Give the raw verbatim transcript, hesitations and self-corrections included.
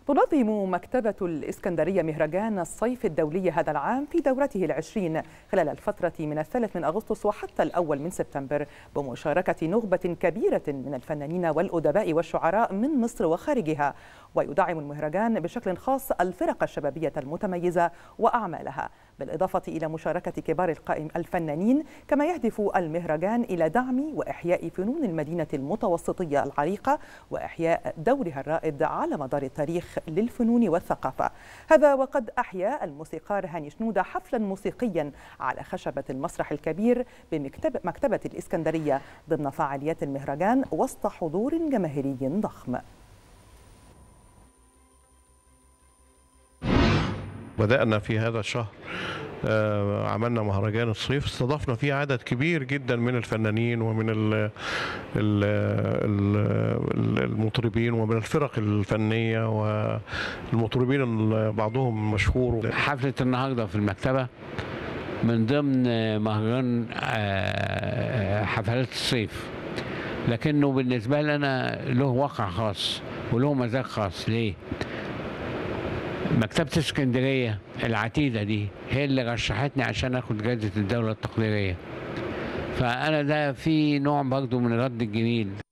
تنظم مكتبة الإسكندرية مهرجان الصيف الدولي هذا العام في دورته العشرين خلال الفترة من الثالث من أغسطس وحتى الأول من سبتمبر بمشاركة نخبة كبيرة من الفنانين والأدباء والشعراء من مصر وخارجها. ويدعم المهرجان بشكل خاص الفرق الشبابية المتميزة وأعمالها، بالإضافة إلى مشاركة كبار القائم الفنانين. كما يهدف المهرجان إلى دعم وإحياء فنون المدينة المتوسطية العريقة وإحياء دورها الرائد على مدار التاريخ للفنون والثقافة. هذا وقد أحيا الموسيقار هاني شنودة حفلا موسيقيا على خشبة المسرح الكبير بمكتبة الإسكندرية ضمن فعاليات المهرجان وسط حضور جماهيري ضخم. بدأنا في هذا الشهر عملنا مهرجان الصيف، استضفنا فيه عدد كبير جدا من الفنانين ومن المطربين ومن الفرق الفنية والمطربين بعضهم مشهور. حفلة النهاردة في المكتبة من ضمن مهرجان حفلات الصيف، لكنه بالنسبة لنا له واقع خاص وله مزاج خاص. ليه؟ مكتبة اسكندرية العتيدة دي هي اللي رشحتني عشان اخد جائزة الدولة التقديرية، فأنا ده في نوع برضه من رد الجميل